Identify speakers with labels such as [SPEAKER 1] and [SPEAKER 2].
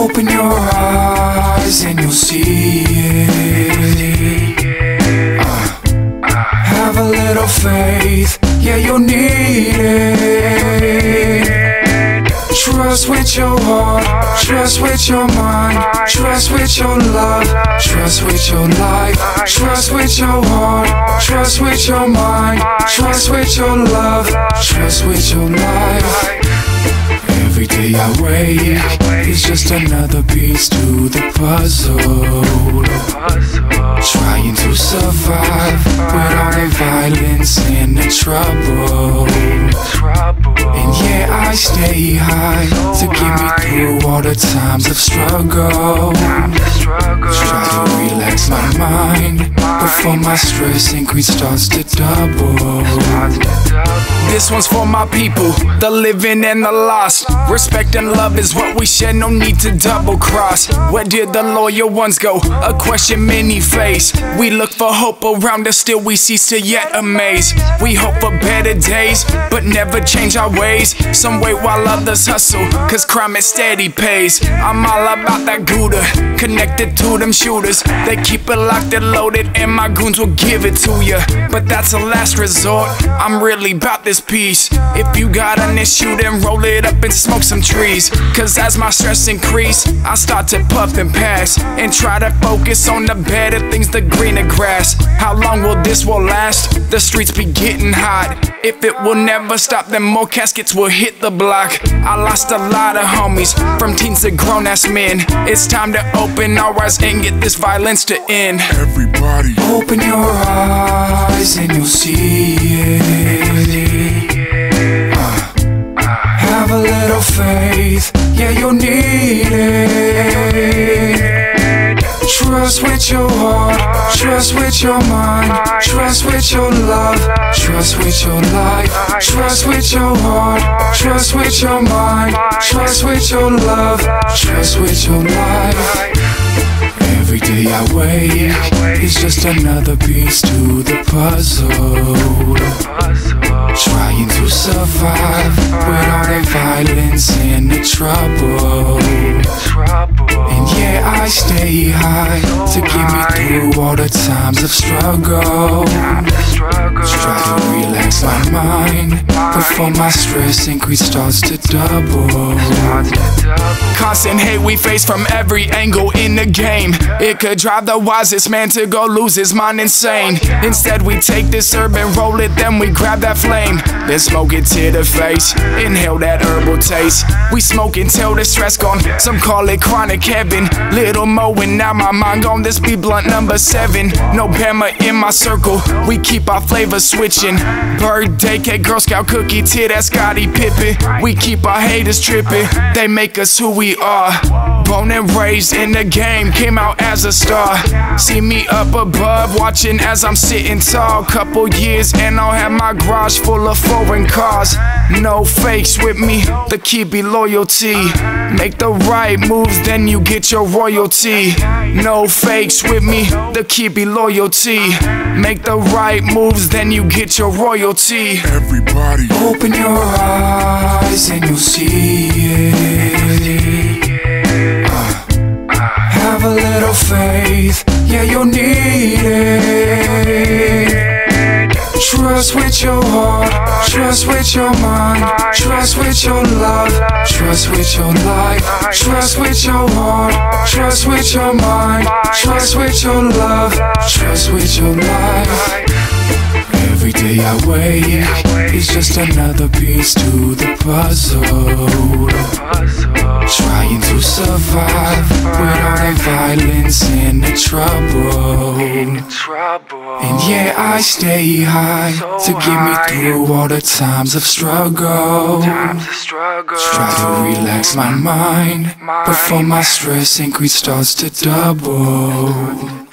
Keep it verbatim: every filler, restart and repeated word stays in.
[SPEAKER 1] Open your eyes and you'll see it. uh, Have a little faith, yeah, you'll need it. Trust with your heart, trust with your mind, trust with your love, trust with your life. Trust with your heart, trust with your mind, trust with your love, trust with your life. Every day I wake is just another piece to the puzzle, trying to survive with all the violence and the trouble. And yeah, I stay high to get me through all the times of struggle. Try to relax my mind before my stress increase starts to double.
[SPEAKER 2] This one's for my people, the living and the lost. Respect and love is what we share, no need to double cross. Where did the loyal ones go? A question many face. We look for hope around us, still we cease to yet amaze. We hope for better days, but never change our ways. Some wait while others hustle, cause crime is steady pays. I'm all about that Gouda, connected to them shooters. They keep it locked and loaded, and my goons will give it to ya. But that's a last resort, I'm really about this peace. If you got an issue, then roll it up and smoke some trees. Cause as my stress increase, I start to puff and pass, and try to focus on the better things, the greener grass. How long will this will last? The streets be getting hot. If it will never stop, then more caskets will hit the block. I lost a lot of homies, from teens to grown-ass men. It's time to open our eyes and get this violence to end.
[SPEAKER 1] Everybody, open your eyes and you'll see it. uh, Have a little faith, yeah, you'll need it. Trust with your heart, trust with your mind, trust with your love, trust with your life. Trust with your heart, trust with your mind, trust with your love, trust with your life. Every day I wake is just another piece to the puzzle, trying to survive with all the violence and the trouble. And yeah, I stay high to get me through all the times of struggle. Try to relax my mind before my stress increase starts to double.
[SPEAKER 2] Constant hate we face from every angle in the game. It could drive the wisest man to go lose his mind insane. Instead we take this herb and roll it, then we grab that flame, then smoke it to the face. Inhale that herbal taste. We smoke until the stress gone, some call it chronic heaven. Little mo and now my mind gone, this be blunt number seven. No Bama in my circle, we keep our flavor switching. Birthday cake, Girl Scout cookie, tear that Scottie Pippen. We keep our haters tripping, they make us who we are. Born and raised in the game, came out as a star. See me up above, watching as I'm sitting tall. Couple years and I'll have my garage full of foreign cars. No fakes with me, the key be loyalty. Make the right moves, then you get your royalty. No fakes with me, the key be loyalty. Make the right moves, then you get your royalty.
[SPEAKER 1] Everybody, open your eyes and you'll see it. Have a little faith, yeah, you'll need it. Trust with your heart, trust with your mind, trust with your love, trust with your life. Trust with your heart, trust with your mind, trust with your love, trust with your life. Every day I wake is just another piece to the puzzle, trying to survive with all the violence and the trouble. And yeah, I stay high to get me through all the times of struggle. Try to relax my mind before my stress increase starts to double.